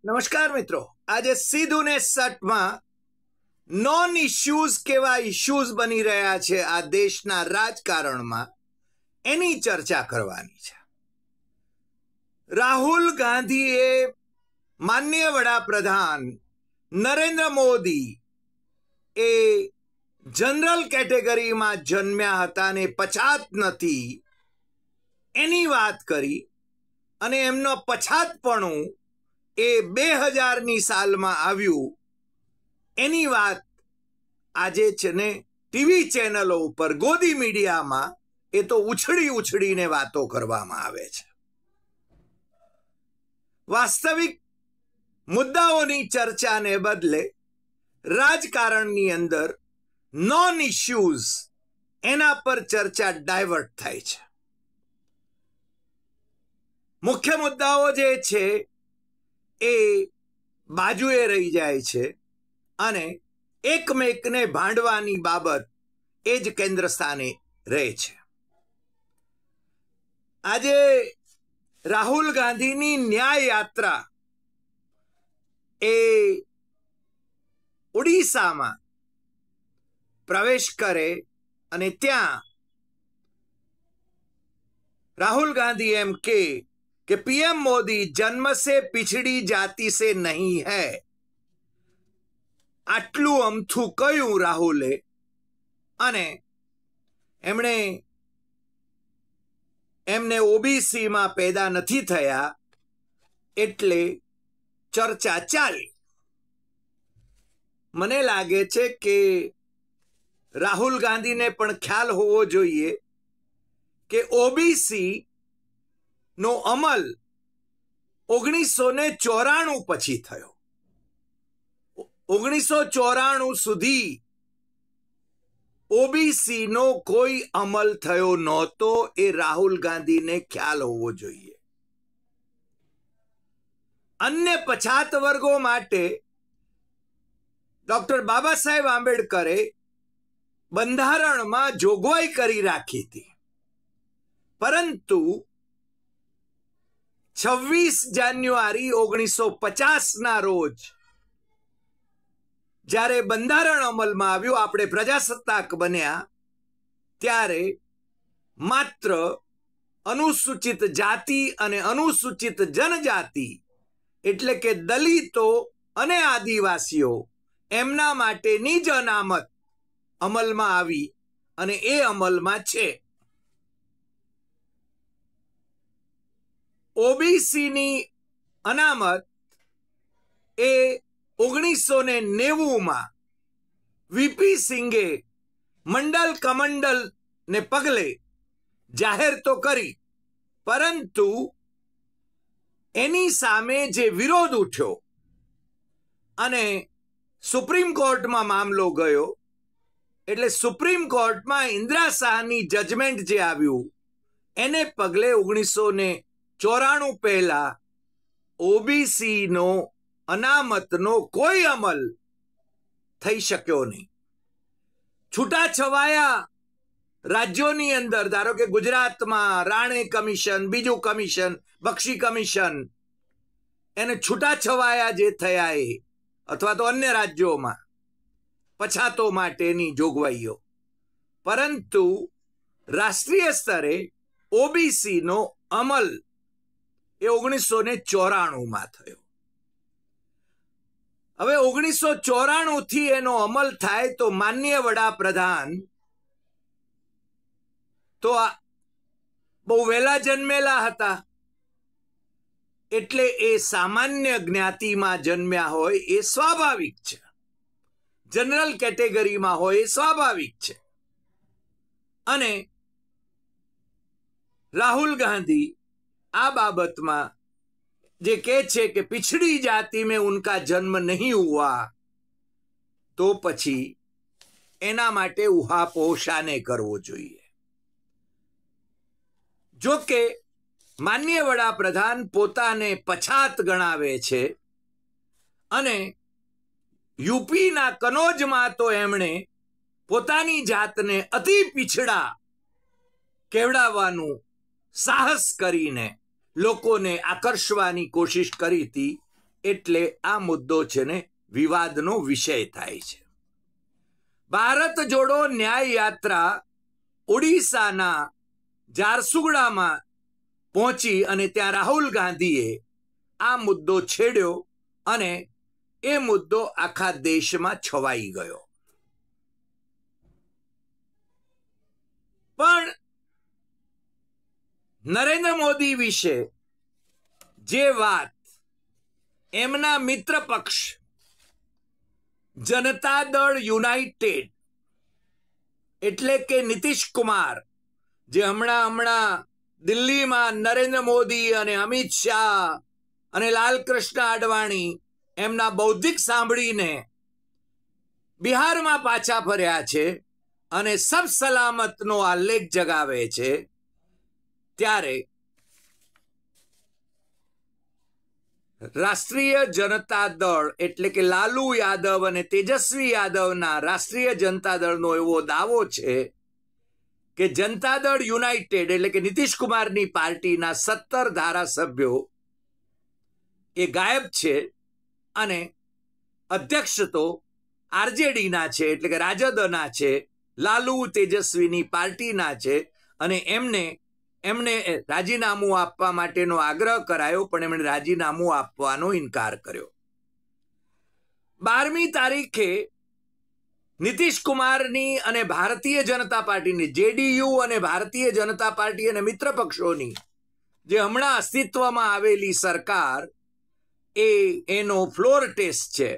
નમસ્કાર મિત્રો, આજે સીધું ને સટમાં નોન ઇશ્યુઝ કેવા ઇશ્યુઝ બની રહ્યા છે આ દેશના રાજકારણમાં એની ચર્ચા કરવાની છે. રાહુલ ગાંધીએ માનનીય વડાપ્રધાન નરેન્દ્ર મોદી એ જનરલ કેટેગરીમાં જન્મ્યા હતા ને પછાત નથી એની વાત કરી અને એમનો પછાતપણું એ 2000ની સાલમાં આવ્યું એની વાત આજે છે ને ટીવી ચેનલો ઉપર ગોદી મીડિયામાં એ તો ઉછળીને વાતો કરવામાં આવે છે. વાસ્તવિક મુદ્દાઓની ચર્ચાને બદલે રાજકારણની અંદર નોન ઇશ્યુઝ એના પર ચર્ચા ડાયવર્ટ થાય છે. મુખ્ય મુદ્દાઓ જે છે એ બાજુએ રહી જાય છે અને એકમેકને ભાંડવાની બાબત એ જ કેન્દ્ર સ્થાને રહે છે. આજે રાહુલ ગાંધીની ન્યાય યાત્રા એ ઓડિશામાં પ્રવેશ કરે અને ત્યાં રાहुल गांधी एम के पीएम मोदी जन्म से पिछड़ी जाति से नहीं है आटलू अमथू कह्યું રાહુલે અને એમને ઓબીસી માં પેદા નથી થયા એટલે ચર્ચા ચાલી. મને લાગે છે કે રાહુલ ગાંધીને પણ ખ્યાલ હોવો જોઈએ કે ઓબીસી નો અમલ 1994 પછી થયો. 1994 સુધી ઓબીસી નો કોઈ અમલ થયો નહોતો એ રાહુલ ગાંધીને ખ્યાલ હોવો જોઈએ. અન્ય પછાત વર્ગો માટે ડોક્ટર બાબા સાહેબ આંબેડકરે બંધારણમાં જોગવાઈ કરી રાખી હતી, પરંતુ 26 જાન્યુઆરી 1950ના રોજ જ્યારે બંધારણ અમલમાં આવ્યું, આપણે પ્રજાસત્તાક બન્યા, ત્યારે માત્ર અનુસૂચિત જાતિ અને અનુસૂચિત જનજાતિ એટલે કે દલિતો અને આદિવાસીઓ એમના માટેની જ અનામત અમલમાં આવી અને એ અમલમાં છે. ઓબીસીની અનામત એ 1990માં વીપી સિંઘે મંડલ કમંડલ ને પગલે જાહેર તો કરી, પરંતુ એની સામે જે વિરોધ ઉઠ્યો અને સુપ્રીમ કોર્ટમાં મામલો ગયો, એટલે સુપ્રીમ કોર્ટમાં ઇન્દિરા શાહની જજમેન્ટ જે આવ્યું એને પગલે 1994 પહેલા ઓબીસી નો અનામતનો કોઈ અમલ થઈ શક્યો નહીં. છૂટાછવાયા રાજ્યોની અંદર, ધારો કે ગુજરાતમાં રાણે કમિશન, બીજું કમિશન, બક્ષી કમિશન, એને છૂટાછવાયા જે થયા એ, અથવા તો અન્ય રાજ્યોમાં પછાતો માટેની જોગવાઈઓ, પરંતુ રાષ્ટ્રીય સ્તરે ઓબીસી નો અમલ એ 1994માં થયો. હવે 1994 થી એનો અમલ થાય તો માનનીય વડાપ્રધાન તો બહુ વહેલા જન્મેલા હતા, એટલે એ સામાન્ય જ્ઞાતિમાં જન્મ્યા હોય એ સ્વાભાવિક છે, જનરલ કેટેગરીમાં હોય એ સ્વાભાવિક છે. અને રાહુલ ગાંધી આ બાબતમાં જે કહે છે કે पिछड़ी जाति में उनका जन्म नहीं हुआ, તો પછી એના માટે ઉહાપોહ કરવો જોઈએ. જો કે માનનીય વડાપ્રધાન પોતાને પછાત ગણાવે છે અને યુપીના કનોજમાં તો એમણે પોતાની જાતને અતિ પિછડા કહેવડાવવાનું સાહસ કરીને લોકોને આકર્ષવાની કોશિશ કરી હતી, એટલે આ મુદ્દો છે ને વિવાદનો વિષય થાય છે. ભારત જોડો ન્યાય યાત્રા ઓડિશાના ઝારસુગડામાં પહોંચી અને ત્યાં રાહુલ ગાંધીએ આ મુદ્દો છેડ્યો અને એ મુદ્દો આખા દેશમાં છવાઈ ગયો. પણ નરેન્દ્ર મોદી વિશે જે વાત એમના મિત્ર પક્ષ જનતા દળ યુનાઇટેડ એટલે કે નીતિશ કુમાર, જે હમણાં દિલ્હીમાં નરેન્દ્ર મોદી અને અમિત શાહ અને લાલકૃષ્ણ અડવાણી એમના બૌદ્ધિક સાંભળીને બિહારમાં પાછા ફર્યા છે અને સબ સલામતનો આલેખ જગાવે છે, ત્યારે રાષ્ટ્રીય જનતા દળ એટલે કે લાલુ યાદવ અને તેજસ્વી યાદવના રાષ્ટ્રીય જનતા દળનો એવો દાવો છે કે જનતા દળ યુનાઇટેડ એટલે કે નીતિશ કુમારની પાર્ટીના 17 ધારાસભ્યો એ ગાયબ છે અને અધ્યક્ષ તો આરજેડીના છે એટલે કે રાજદના છે, લાલુ તેજસ્વીની પાર્ટીના છે અને એમને રાજીનામું આપવા માટેનો આગ્રહ કરાયો પણ એમણે રાજીનામું આપવાનો ઇનકાર કર્યો. 12મી તારીખે નીતિશ કુમારની અને ભારતીય જનતા પાર્ટીની જેડીયુ અને ભારતીય જનતા પાર્ટી અને મિત્ર પક્ષોની જે હમણાં અસ્તિત્વમાં આવેલી સરકાર એનો ફ્લોર ટેસ્ટ છે,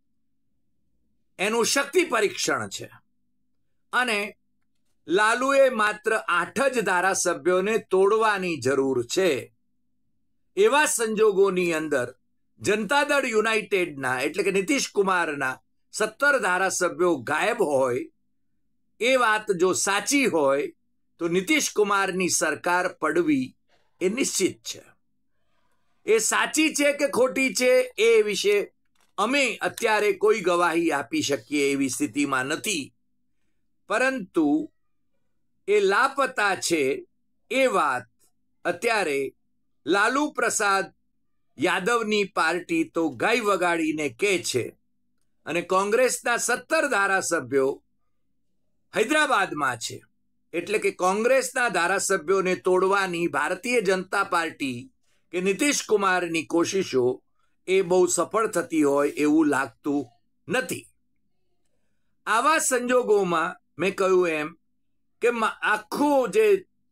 એનું શક્તિ પરીક્ષણ છે અને લાલુએ માત્ર 8 જ ધારાસભ્યોને તોડવાની જરૂર છે. એવા સંજોગોની અંદર જનતા દળ યુનાઇટેડના એટલે કે નીતિશ કુમારના 17 ધારાસભ્યો ગાયબ હોય, એ વાત જો સાચી હોય તો નીતિશ કુમારની સરકાર પડવી એ નિશ્ચિત છે. એ સાચી છે કે ખોટી છે એ વિશે અમે અત્યારે કોઈ ગવાહી આપી શકીએ એવી સ્થિતિમાં નથી, પરંતુ એ લાપતા છે એ વાત અત્યારે લાલુ પ્રસાદ યાદવની પાર્ટી તો ગાય વગાડીને કહે છે અને કોંગ્રેસના 17 ધારાસભ્યો હૈદરાબાદમાં છે. એટલે કે કોંગ્રેસના ધારાસભ્યોને તોડવાની ભારતીય જનતા પાર્ટી કે નીતિશ કુમારની કોશિશો એ બહુ સફળ થતી હોય એવું લાગતું નથી. આવા સંજોગોમાં મેં કહ્યું એમ કે આખું જે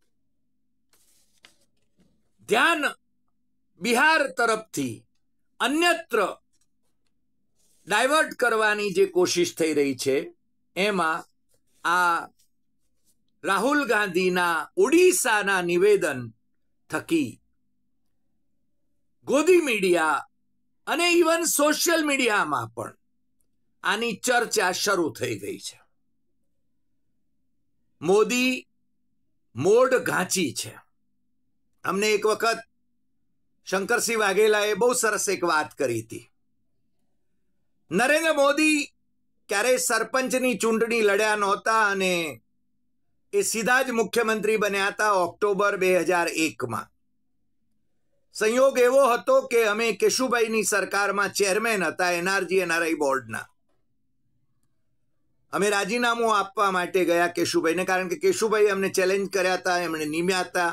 ધ્યાન બિહાર તરફથી અન્યત્ર ડાયવર્ટ કરવાની જે કોશિશ થઈ રહી છે, એમાં આ રાહુલ ગાંધીના ઓડિશાના નિવેદન થકી ગોદી મીડિયા અને ઇવન સોશિયલ મીડિયામાં પણ આની ચર્ચા શરૂ થઈ ગઈ છે. મોદી મોડ ઘાંચી છે. અમને એક વખત શંકરસિંહ વાઘેલાએ બહુ સરસ એક વાત કરી હતી. નરેન્દ્ર મોદી ક્યારેય સરપંચની ચૂંટણી લડ્યા નહોતા અને એ સીધા જ મુખ્યમંત્રી બન્યા હતા ઓક્ટોબર 2001માં. સંયોગ એવો હતો કે અમે કેશુભાઈની સરકારમાં ચેરમેન હતા એનઆરજી એનઆરઆઈ બોર્ડના. અમે રાજીનામું આપવા માટે ગયા કેશુભાઈને, કારણ કે કેશુભાઈ અમને ચેલેન્જ કર્યા હતા, એમણે નિમ્યા હતા.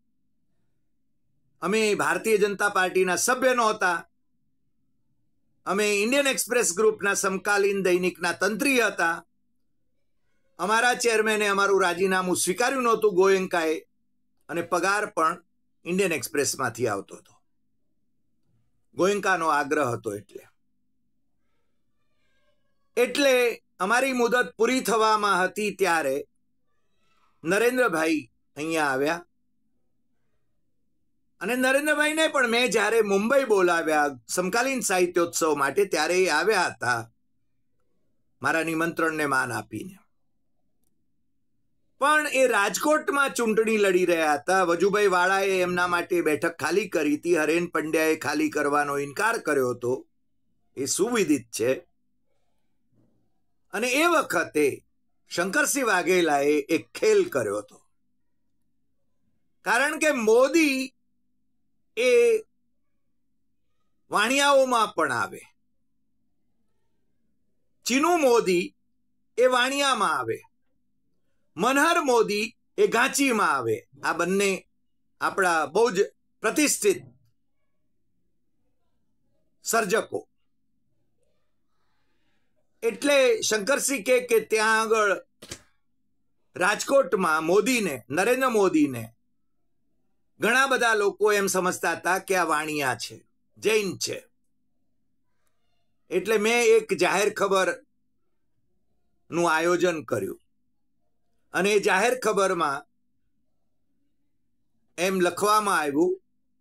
અમે ભારતીય જનતા પાર્ટીના સભ્ય નહોતા. અમે ઇન્ડિયન એક્સપ્રેસ ગ્રુપના સમકાલીન દૈનિકના તંત્રી હતા. અમારા ચેરમેને અમારું રાજીનામું સ્વીકાર્યું નહોતું ગોયંકાએ, અને પગાર પણ ઇન્ડિયન એક્સપ્રેસમાંથી આવતો હતો. ગોયંકાનો આગ્રહ હતો. એટલે અમારી મુદત પૂરી થવામાં હતી ત્યારે નરેન્દ્રભાઈ અહીંયા આવ્યા અને નરેન્દ્રભાઈને પણ મેં જ્યારે મુંબઈ બોલાવ્યા સમકાલીન સાહિત્યોત્સવ માટે ત્યારે એ આવ્યા હતા મારા નિમંત્રણને માન આપીને. પણ એ રાજકોટમાં ચૂંટણી લડી રહ્યા હતા. વજુભાઈ વાળાએ એમના માટે બેઠક ખાલી કરી હતી. હરેન પંડ્યાએ ખાલી કરવાનો ઇનકાર કર્યો હતો. એ સુવિદિત છે. અને એ વખતે શંકરસિંહ વાઘેલાએ એક ખેલ કર્યો હતો. કારણ કે મોદી એ વાણિયાઓમાં પણ આવે. ચીનુ મોદી એ વાણિયામાં આવે, મનહર મોદી એ ઘાંચીમાં આવે. આ બંને આપણા બહુ જ પ્રતિષ્ઠિત સર્જકો. એટલે શંકરસિંહ કે ત્યાં આગળ રાજકોટમાં મોદીને, નરેન્દ્ર મોદીને ઘણા બધા લોકો એમ સમજતા હતા કે આ વાણિયા છે, જૈન છે. એટલે મેં એક જાહેર ખબર નું આયોજન કર્યું અને એ જાહેર ખબરમાં એમ લખવામાં આવ્યું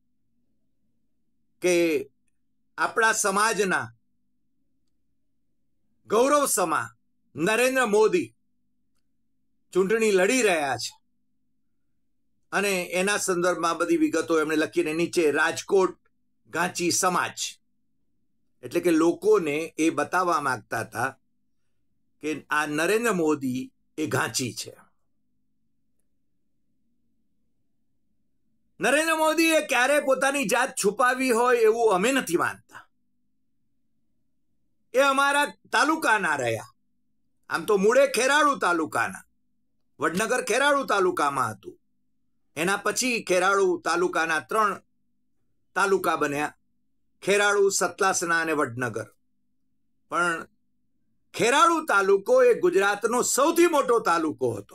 કે આપણા સમાજના ગૌરવ સમા નરેન્દ્ર મોદી ચૂંટણી લડી રહ્યા છે અને એના સંદર્ભમાં બધી વિગતો એમણે લખીને નીચે રાજકોટ ઘાંચી સમાજ, એટલે કે લોકોને એ બતાવવા માંગતા હતા કે આ નરેન્દ્ર મોદી એ ઘાંચી છે. નરેન્દ્ર મોદીએ ક્યારે પોતાની જાત છુપાવી હોય એવું અમે નથી માનતા. એ અમારા તાલુકાના રહ્યા. આમ તો મૂળે ખેરાળુ તાલુકાના, વડનગર ખેરાળુ તાલુકામાં હતું. એના પછી ખેરાળુ તાલુકાના 3 તાલુકા બન્યા, ખેરાળુ, સતલાસણા અને વડનગર. પણ ખેરાળુ તાલુકો એ ગુજરાતનો સૌથી મોટો તાલુકો હતો.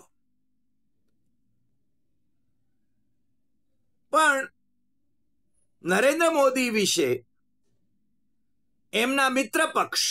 પણ નરેન્દ્ર મોદી વિશે એમના મિત્ર પક્ષ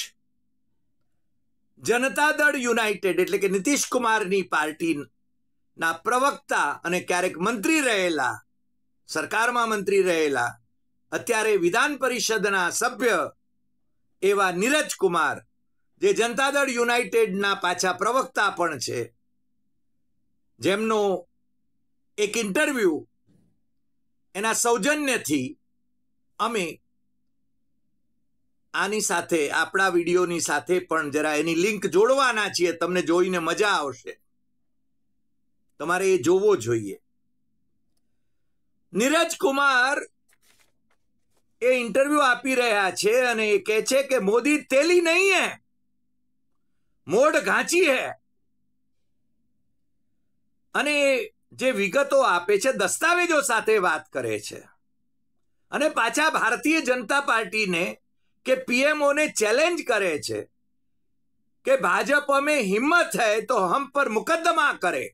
જનતા દળ યુનાઇટેડ, એટલે કે નીતિશ કુમારની પાર્ટીના પ્રવક્તા અને ક્યારેક મંત્રી રહેલા, સરકારમાં મંત્રી રહેલા, અત્યારે વિધાન પરિષદના સભ્ય એવા નીરજ કુમાર, જે જનતા દળ યુનાઇટેડના પાછા પ્રવક્તા પણ છે, જેમનો એક ઇન્ટરવ્યુ એના સૌજન્યથી અમે આની સાથે, આપણા વિડીયોની સાથે પણ જરા એની લિંક જોડવાના છીએ. તમને જોઈને મજા આવશે, તમારે એ જોવો જોઈએ. નીરજ કુમાર એ ઇન્ટરવ્યુ આપી રહ્યા છે અને એ કહે છે કે મોદી તેલી નહીં હે, મોઢ ઘાંચી હે. અને જે વિગતો આપે છે, દસ્તાવેજો સાથે વાત કરે છે અને પાછા ભારતીય જનતા પાર્ટીને કે પીએમઓને ચેલેન્જ કરે છે કે भाजपा में हिम्मत है तो हम पर मुकदमा करे.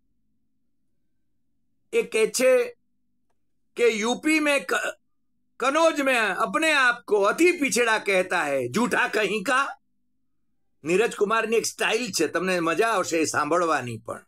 ये कहते कि यूपी में कनौज में अपने आप को अति पिछड़ा कहता है, झूठा कहीं का. નીરજ કુમારની એક સ્ટાઇલ છે, તમને મજા આવશે એ સાંભળવાની. પણ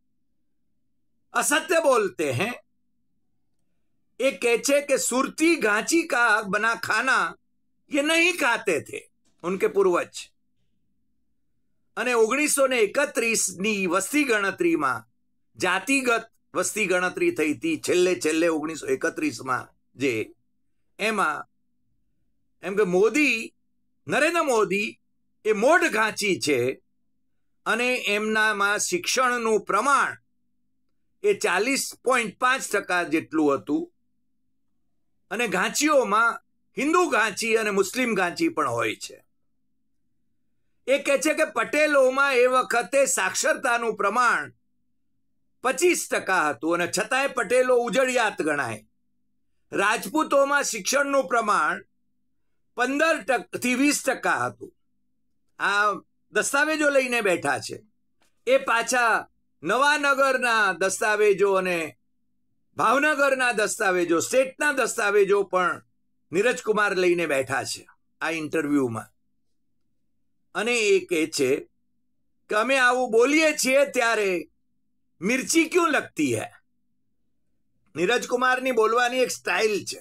असत्य बोलते हैं. ये कहते कि सुरती घांची का बना खाना ये नहीं खाते थे उनके पूर्वज. અને 1931ની વસ્તી ગણતરીમાં જાતિગત વસ્તી ગણતરી થઈ હતી, છેલ્લે 1931માં, જે એમાં એમ કે મોદી, નરેન્દ્ર મોદી એ મોઢ ઘાંચી છે અને એમનામાં શિક્ષણનું પ્રમાણ એ 40.5% જેટલું હતું. અને ઘાંચીઓમાં હિન્દુ ઘાંચી અને મુસ્લિમ ઘાંચી પણ હોય છે. એ કહે છે કે પટેલોમાં એ વખતે સાક્ષરતાનું પ્રમાણ 25% હતું અને છતાંય પટેલો ઉજળિયાત ગણાય. રાજપૂતોમાં શિક્ષણનું પ્રમાણ 15% થી 20% હતું. આ દસ્તાવેજો લઈને બેઠા છે. એ પાછા નવાનગરના દસ્તાવેજો અને ભાવનગરના દસ્તાવેજો, સ્ટેટના દસ્તાવેજો પણ નીરજ કુમાર લઈને બેઠા છે આ ઇન્ટરવ્યુમાં. અને એ કહે છે કે અમે આવું બોલીએ છીએ ત્યારે મિર્ચી ક્યું લગતી હૈ. નીરજ કુમારની બોલવાની એક સ્ટાઇલ છે,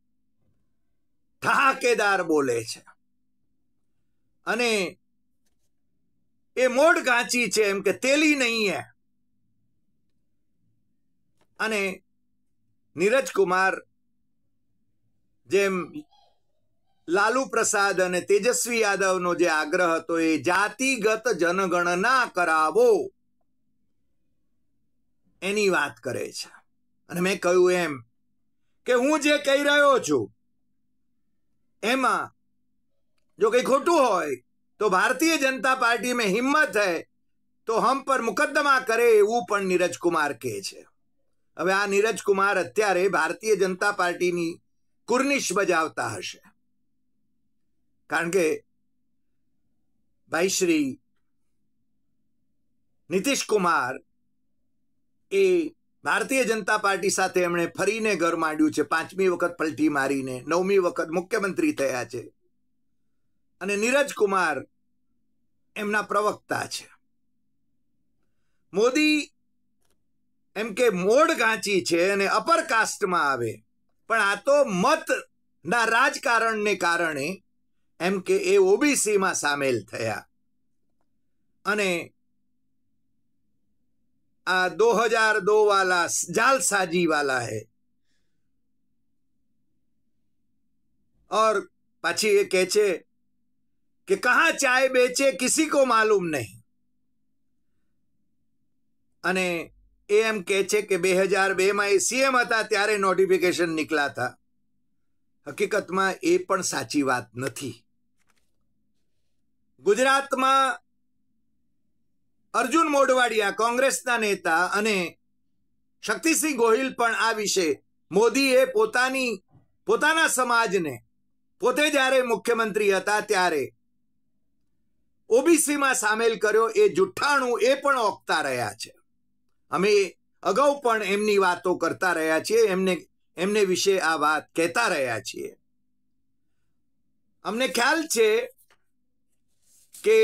ઠહાકેદાર બોલે છે અને એ મોઢ ઘાંચી છે, એમ કે તેલી નહીં હે. અને નીરજ કુમાર જેમ લાલુ પ્રસાદ અને તેજસ્વી યાદવનો જે આગ્રહ હતો એ જાતિગત જનગણના કરાવો, એની વાત કરે છે. અને મેં કહ્યું એમ કે હું જે કહી રહ્યો છું એમાં જો કંઈ ખોટું હોય તો ભારતીય જનતા પાર્ટી में हिम्मत है तो हम पर मुकदमा करे એવું પણ નીરજ કુમાર કહે છે. હવે આ નીરજ કુમાર અત્યારે ભારતીય જનતા પાર્ટીની કુર્નિશ બજાવતા હશે, કારણ કે ભાઈ શ્રી નીતિશ કુમાર એ ભારતીય જનતા પાર્ટી સાથે એમણે ફરીને ઘર માંડ્યું છે. 5મી વખત પલટી મારીને 9મી વખત મુખ્યમંત્રી થયા છે અને નીરજ કુમાર એમના પ્રવક્તા છે. મોદી એમ કે મોડ ગાંચી છે અને અપર કાસ્ટમાં આવે, પણ આ તો મતના રાજકારણને કારણે એમ કે એ ઓબીસીમાં સામેલ થયા અને आ 2002 वाला जालसाजी वाला है. और पाछी ये कहे छे कि कहां चाय बेचे किसी को मालूम नहीं. અને એ એમ કહે છે કે 2002માં એ સીએમ હતા ત્યારે નોટિફિકેશન નીકળ્યા હતા. હકીકતમાં એ પણ સાચી વાત નથી. ગુજરાતમાં અર્જુન મોઢવાડિયા કોંગ્રેસના નેતા અને શક્તિસિંહ ગોહિલ પણ આ વિશે મોદીએ પોતાના સમાજને પોતે જ્યારે મુખ્યમંત્રી હતા ત્યારે ઓબીસીમાં સામેલ કર્યો એ જુઠ્ઠાણું એ પણ ઓકતા રહ્યા છે. અમે અગાઉ પણ એમની વાતો કરતા રહ્યા છીએ, એમને વિશે આ વાત કહેતા રહ્યા છીએ. અમને ખ્યાલ છે કે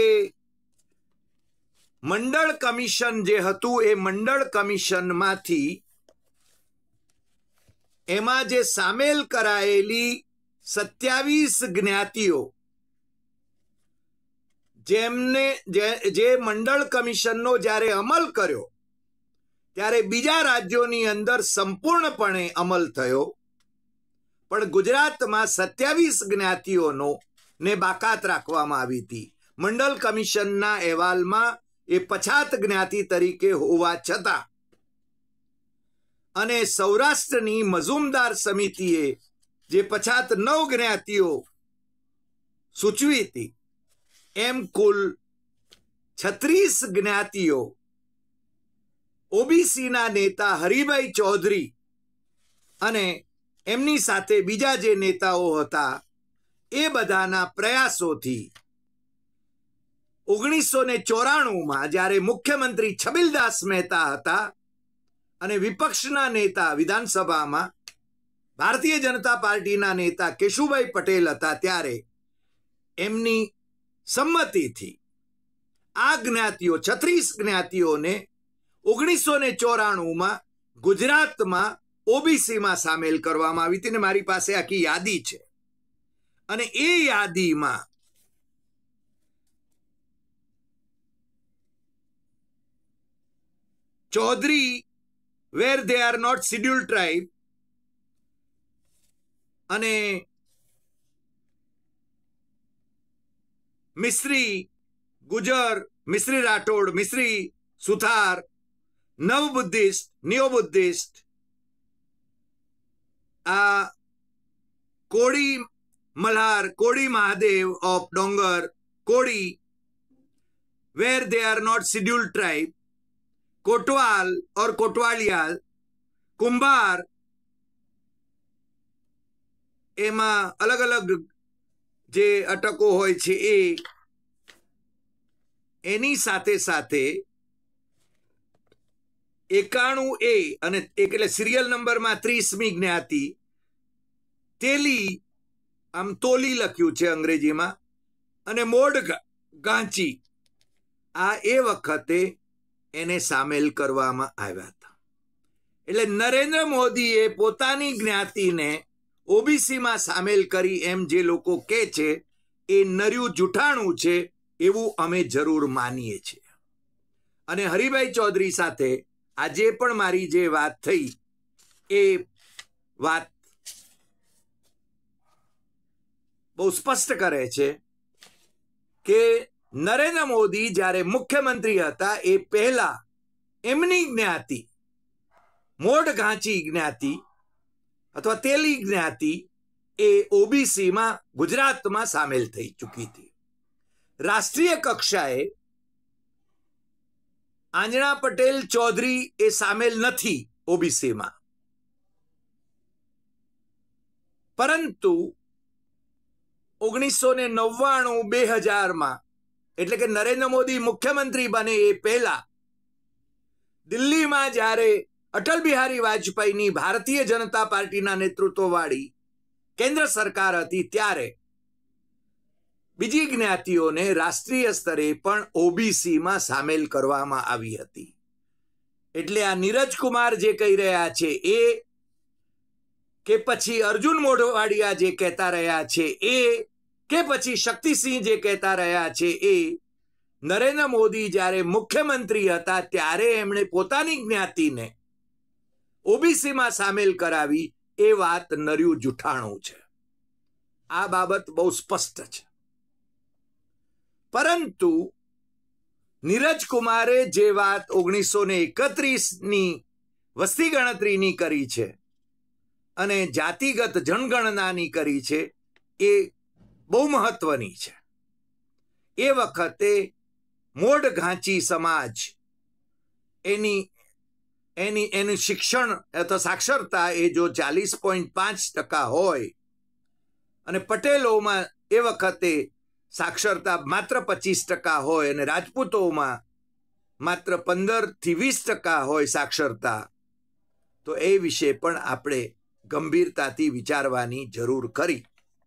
મંડળ કમિશન જે હતું એ મંડળ કમિશનમાંથી એમાં જે સામેલ કરાયેલી 27 જ્ઞાતિઓ જે મંડળ કમિશનનો જ્યારે અમલ કર્યો ત્યારે બીજા રાજ્યોની અંદર સંપૂર્ણપણે અમલ થયો, પણ ગુજરાતમાં 27 જ્ઞાતિઓનો ને બાકાત રાખવામાં આવી હતી. મંડળ કમિશનના અહેવાલમાં એ પછાત જ્ઞાતિ તરીકે હોવા છતાં અને સૌરાષ્ટ્રની મઝુમદાર સમિતિએ જે પછાત 9 જ્ઞાતિઓ સૂચવી હતી, એમ કુલ 36 જ્ઞાતિઓ ઓબીસીના નેતા હરિભાઈ ચૌધરી અને એમની સાથે બીજા જે નેતાઓ હતા એ બધાના પ્રયાસોથી 1994માં જ્યારે મુખ્યમંત્રી છબીલદાસ મહેતા હતા અને વિપક્ષના નેતા વિધાનસભામાં ભારતીય જનતા પાર્ટીના નેતા કેશુભાઈ પટેલ હતા, ત્યારે એમની સંમતિથી આ જ્ઞાતિઓ 36 જ્ઞાતિઓને 1994માં ગુજરાતમાં ઓબીસીમાં સામેલ કરવામાં આવી હતી. ને મારી પાસે આખી યાદી છે અને એ યાદીમાં Chaudhary where they are not scheduled tribe અને મિસ્ત્રી ગુજર, મિસ્ત્રી રાઠોડ, મિસ્ત્રી સુથાર, નવ બુદ્ધિસ્ટ, નિયો બુદ્ધિસ્ટ, આ કોડી મલ્હાર, કોડી મહાદેવ ઓફ ડોંગર, કોડી where they are not scheduled tribe, Kotwal और कोटवालिया, कुंभार, એમાં અલગ અલગ જે અટકો હોય છે એની સાથે સાથે 91A અને એટલે સિરિયલ નંબરમાં 30મી જ્ઞાતિ તેલી, આમ તોલી લખ્યું છે અંગ્રેજીમાં, અને મોડ ગાંચી, આ એ વખતે એને સામેલ કરવામાં આવ્યા હતા. એટલે નરેન્દ્ર મોદીએ પોતાની જ્ઞાતિને ઓબીસીમાં સામેલ કરી એમ જે લોકો કહે છે એ નર્યું જૂઠાણું છે એવું અમે જરૂર માનીએ છીએ. અને હરિભાઈ ચૌધરી સાથે આજે પણ મારી જે વાત થઈ એ વાત બહુ સ્પષ્ટ કરે છે કે નરેન્દ્ર મોદી જ્યારે મુખ્યમંત્રી હતા એ પહેલા એમની જ્ઞાતિ મોડ ઘાંચી જ્ઞાતિ અથવા તેલી જ્ઞાતિ એ ઓબીસીમાં ગુજરાતમાં સામેલ થઈ ચૂકી હતી. રાષ્ટ્રીય કક્ષાએ આંજણા પટેલ ચૌધરી એ સામેલ નથી ઓબીસીમાં, પરંતુ 1999-2000 એટલે કે નરેન્દ્ર મોદી મુખ્યમંત્રી બને એ પહેલા દિલ્હીમાં જ્યારે અટલ બિહારી વાજપેયીની ભારતીય જનતા પાર્ટીના નેતૃત્વવાળી કેન્દ્ર સરકાર હતી ત્યારે બીજી જ્ઞાતિઓને રાષ્ટ્રીય સ્તરે પણ ઓબીસીમાં સામેલ કરવામાં આવી હતી. એટલે આ નીરજ કુમાર જે કહી રહ્યા છે એ કે પછી અર્જુન મોઢવાડિયા જે કહેતા રહ્યા છે એ કે પછી શક્તિસિંહ જે કહેતા રહ્યા છે એ નરેન્દ્ર મોદી જ્યારે મુખ્યમંત્રી હતા ત્યારે એમણે પોતાની જ્ઞાતિને ઓબીસીમાં સામેલ કરાવી એ વાત નર્યું જુઠ્ઠાણું છે. આ બાબત બહુ સ્પષ્ટ છે. પરંતુ નીરજ કુમારે જે વાત 1931ની વસ્તી ગણતરીની કરી છે અને જાતિગત જનગણનાની કરી છે એ બહુ મહત્વની છે. એ વખતે મોઢ ઘાંચી સમાજ એની શિક્ષણ અથવા સાક્ષરતા એ જો 40.5% હોય અને પટેલોમાં એ વખતે સાક્ષરતા માત્ર 25% હોય અને રાજપૂતોમાં માત્ર 15-20% હોય સાક્ષરતા, તો એ વિશે પણ આપણે ગંભીરતાથી વિચારવાની જરૂર ખરી.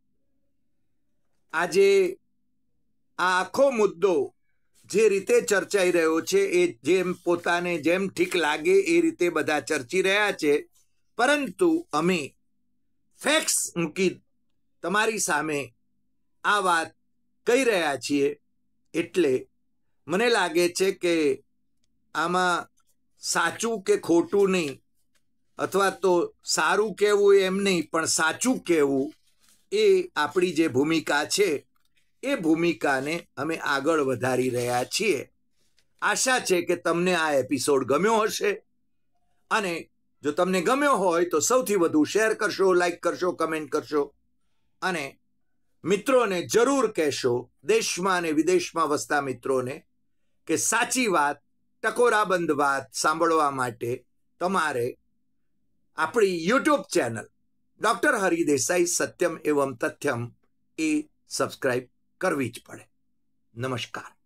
આજે આ આખો મુદ્દો જે રીતે ચર્ચાઈ રહ્યો છે એ જેમ પોતાને જેમ ઠીક લાગે એ રીતે બધા ચર્ચી રહ્યા છે, પરંતુ અમે ફેક્ટ્સ મૂકી તમારી સામે આ વાત કહી રહ્યા છીએ. એટલે મને લાગે છે કે આમાં સાચું કે ખોટું નહીં, અથવા તો સારું કહેવું એમ નહીં, પણ સાચું કહેવું એ આપણી જે ભૂમિકા છે એ ભૂમિકાને અમે આગળ વધારી રહ્યા છીએ. આશા છે કે તમને આ એપિસોડ ગમ્યો હશે, અને જો તમને ગમ્યો હોય તો સૌથી વધુ શેર કરશો, લાઈક કરશો, કમેન્ટ કરશો અને મિત્રોને જરૂર કહેશો, દેશમાં અને વિદેશમાં વસતા મિત્રોને, કે સાચી વાત, ટકોરાબંધ વાત સાંભળવા માટે તમારે આપણી YouTube channel doctor Hari Desai Satyam Evam Tathyam એ સબસ્ક્રાઇબ કરવી જ પડે. નમસ્કાર.